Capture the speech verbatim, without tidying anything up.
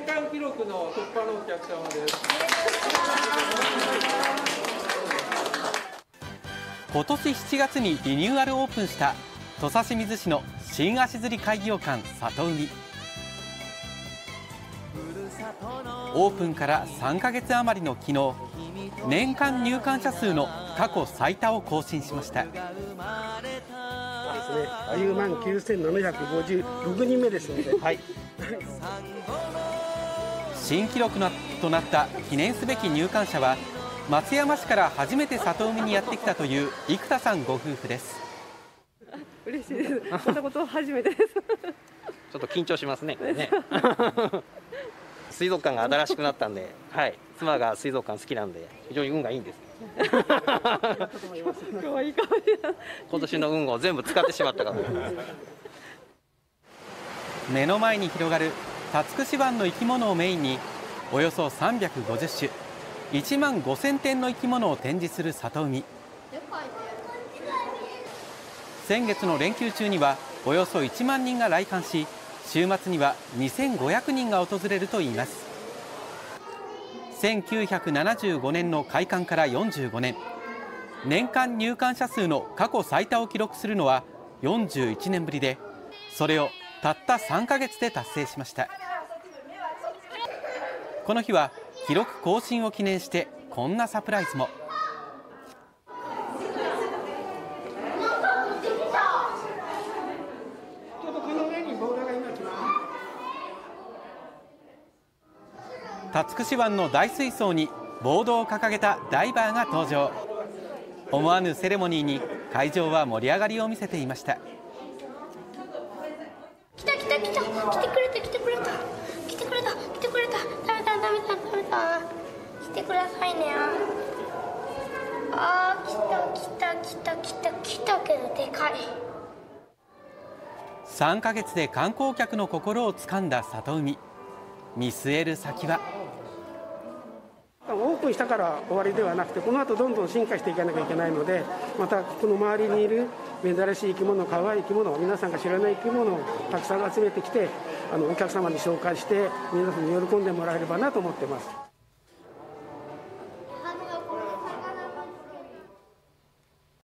間記録の突破のお客様です。 今年しちがつにリニューアルオープンした土佐清水市の新足摺海遊館里海。オープンからさんかげつ余りの昨日、年間入館者数の過去最多を更新しました。 じゅうまんきゅうせんななひゃくごじゅうろくにんめですので、はい、 新記録となった記念すべき入館者は、松山市から初めて里海にやってきたという生田さんご夫婦です。 嬉しいです。こんなこと初めてです。 ちょっと緊張しますね、これね。水族館が新しくなったんで、はい、妻が水族館好きなんで、非常に運がいいんです。今年の運を全部使ってしまったかと。 目の前に広がる竜串湾の生き物をメインに、およそさんびゃくごじゅっしゅ、いちまんごせんてんの生き物を展示する里海。先月の連休中にはおよそいちまんにんが来館し、週末にはにせんごひゃくにんが訪れるといいます。せんきゅうひゃくななじゅうごねんの開館からよんじゅうごねん、年間入館者数の過去最多を記録するのはよんじゅういちねんぶりで、それをたったさんかげつで達成しました。この日は記録更新を記念してこんなサプライズも。竜串湾の大水槽にボードを掲げたダイバーが登場。思わぬセレモニーに会場は盛り上がりを見せていました。 来た来た来た、来てくれた来てくれた来てくれた来てくれた、ダメだダメだダメだ、来てくださいね。あー、来た来た来た来た来たけどでかい。 さんかげつで観光客の心をつかんだ里海。見据える先は。 オープンしたから終わりではなくて、この後どんどん進化していかなきゃいけないので、またこの周りにいる珍しい生き物、可愛い生き物、皆さんが知らない生き物をたくさん集めてきて、あのお客様に紹介して皆さんに喜んでもらえればなと思ってます。